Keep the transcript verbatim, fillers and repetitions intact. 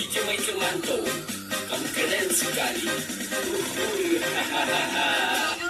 cuma itu mantau. Kamu keren sekali. Uhuh, hahaha.